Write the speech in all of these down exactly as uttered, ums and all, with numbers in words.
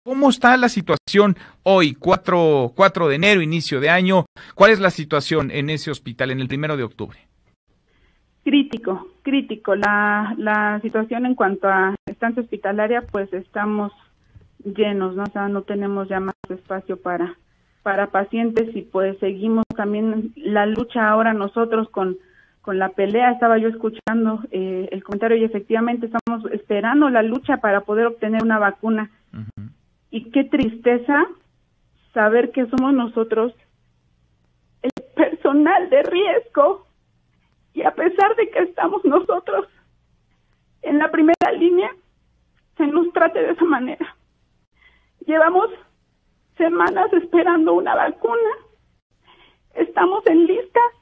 ¿Cómo está la situación hoy, cuatro de enero, inicio de año? ¿Cuál es la situación en ese hospital, en el primero de octubre? Crítico, crítico. La, la situación en cuanto a estancia hospitalaria, pues estamos llenos, ¿no? O sea, no tenemos ya más espacio para, para pacientes y pues seguimos también la lucha ahora nosotros con, con la pelea. Estaba yo escuchando eh, el comentario y efectivamente estamos esperando la lucha para poder obtener una vacuna. Uh-huh. Y qué tristeza saber que somos nosotros el personal de riesgo y a pesar de que estamos nosotros en la primera línea, se nos trate de esa manera. Llevamos semanas esperando una vacuna, estamos en listas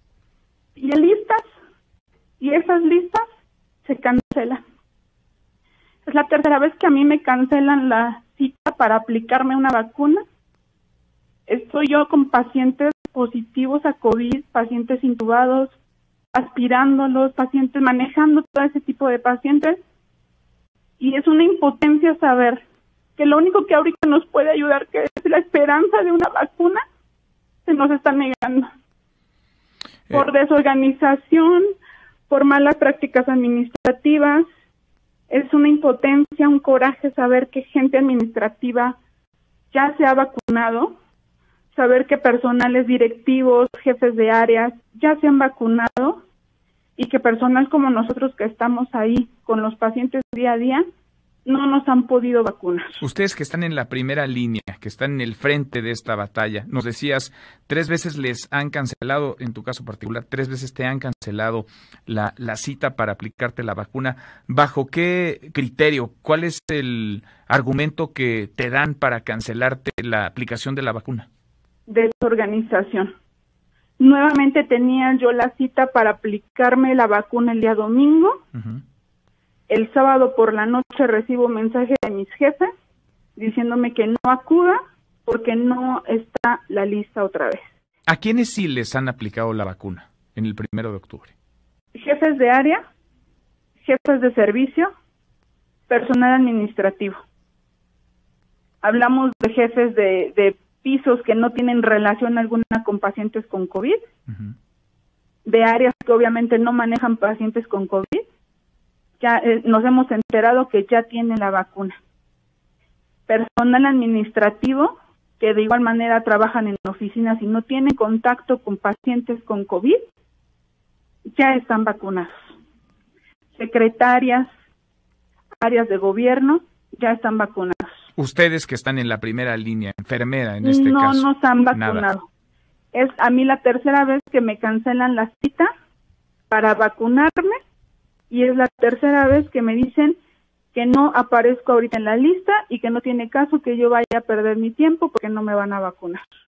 y en listas y esas listas se cancelan. Es la tercera vez que a mí me cancelan la cita para aplicarme una vacuna. Estoy yo con pacientes positivos a COVID, pacientes intubados, aspirándolos, pacientes manejando todo ese tipo de pacientes. Y es una impotencia saber que lo único que ahorita nos puede ayudar, que es la esperanza de una vacuna, se nos está negando. Eh. Por desorganización, por malas prácticas administrativas. Es una impotencia, un coraje saber que gente administrativa ya se ha vacunado, saber que personales directivos, jefes de áreas ya se han vacunado y que personal como nosotros que estamos ahí con los pacientes día a día no nos han podido vacunar. Ustedes que están en la primera línea, que están en el frente de esta batalla, nos decías, tres veces les han cancelado, en tu caso particular, tres veces te han cancelado la, la cita para aplicarte la vacuna. ¿Bajo qué criterio? ¿Cuál es el argumento que te dan para cancelarte la aplicación de la vacuna? Desorganización. Nuevamente tenía yo la cita para aplicarme la vacuna el día domingo. Uh-huh. El sábado por la noche recibo un mensaje de mis jefes diciéndome que no acuda porque no está la lista otra vez. ¿A quiénes sí les han aplicado la vacuna en el primero de octubre? Jefes de área, jefes de servicio, personal administrativo. Hablamos de jefes de, de pisos que no tienen relación alguna con pacientes con COVID, uh-huh. de áreas que obviamente no manejan pacientes con COVID. Ya eh, nos hemos enterado que ya tiene la vacuna. Personal administrativo, que de igual manera trabajan en oficinas y no tienen contacto con pacientes con COVID, ya están vacunados. Secretarias, áreas de gobierno, ya están vacunados. Ustedes que están en la primera línea, enfermera en este no, caso. No nos han vacunado. Nada. Es a mí la tercera vez que me cancelan la cita para vacunarme. Y es la tercera vez que me dicen que no aparezco ahorita en la lista y que no tiene caso que yo vaya a perder mi tiempo porque no me van a vacunar.